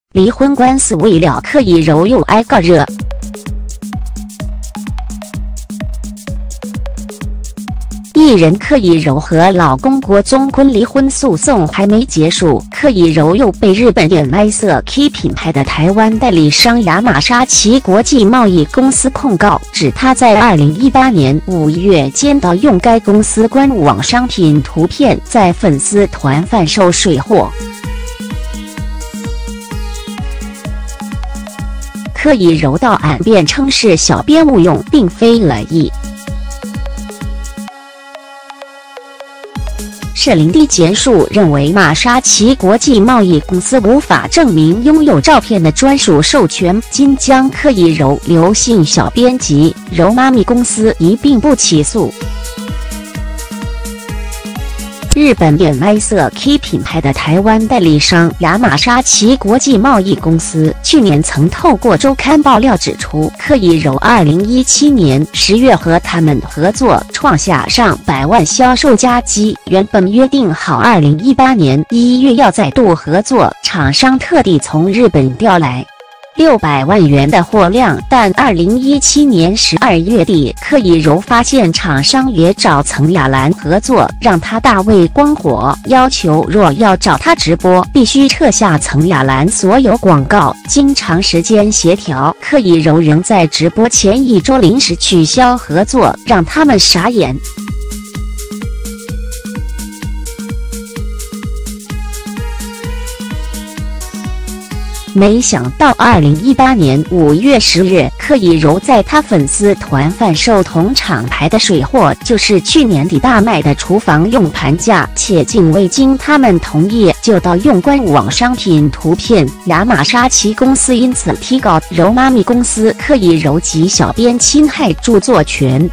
离婚官司未了，柯以柔又挨个热。艺人柯以柔和老公郭宗坤离婚诉讼还没结束，柯以柔又被日本眼麦色 K 品牌的台湾代理商亚马沙奇国际贸易公司控告，指他在2018年5月间盗用该公司官网商品图片，在粉丝团贩售水货。柯以柔到案辩称是小编误用，并非恶意。士林地检署认为，玛莎奇国际贸易公司无法证明拥有照片的专属授权，今将柯以柔、刘姓小编及柔妈咪公司一并不起诉。日本眼麦色 K 品牌的台湾代理商亚马沙奇国际贸易公司去年曾透过周刊爆料指出，柯以柔2017年10月和他们合作，创下上百万销售佳绩。原本约定好2018年1月要再度合作，厂商特地从日本调来600万元的货量，但2017年12月底，柯以柔发现厂商也找曾雅兰合作，让他大为光火，要求若要找他直播，必须撤下曾雅兰所有广告。经长时间协调，柯以柔仍在直播前1周临时取消合作，让他们傻眼。没想到2018年5月10日，柯以柔在他粉丝团贩售同厂牌的水货，就是去年底大卖的厨房用盘架，且竟未经他们同意就盗用官网商品图片。亚马沙奇公司因此提告柔妈咪公司、柯以柔及小编侵害著作权。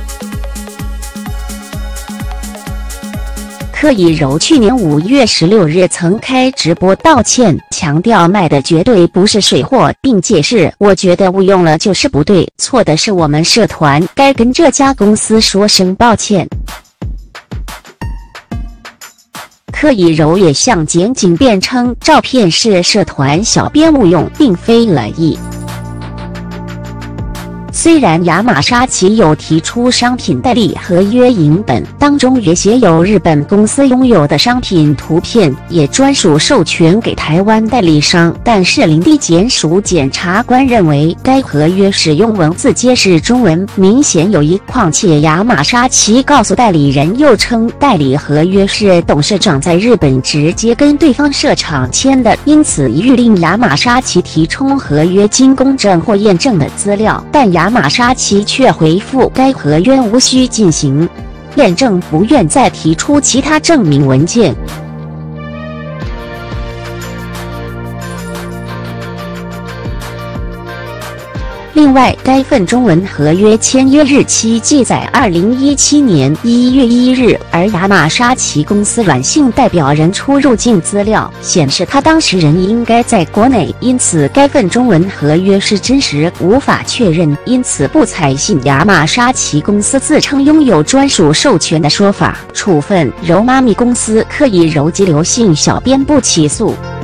柯以柔去年5月16日曾开直播道歉，强调卖的绝对不是水货，并解释：“我觉得误用了就是不对，错的是我们社团，该跟这家公司说声抱歉。”柯以柔也向检警辩称，照片是社团小编误用，并非恶意。虽然亚马沙奇有提出商品代理合约影本，当中也写有日本公司拥有的商品图片，也专属授权给台湾代理商，但士林地检署检察官认为该合约使用文字皆是中文，明显有异。况且亚马沙奇告诉代理人，又称代理合约是董事长在日本直接跟对方社厂签的，因此欲令亚马沙奇提充合约经公证或验证的资料，但亚马沙奇却回复该合约无需进行验证，不愿再提出其他证明文件。另外，该份中文合约签约日期记载2017年1月1日，而亚马沙奇公司软性代表人出入境资料显示他当事人应该在国内，因此该份中文合约是真实，无法确认，因此不采信亚马沙奇公司自称拥有专属授权的说法，处分柔妈咪公司、柯以柔及刘姓小编不起诉。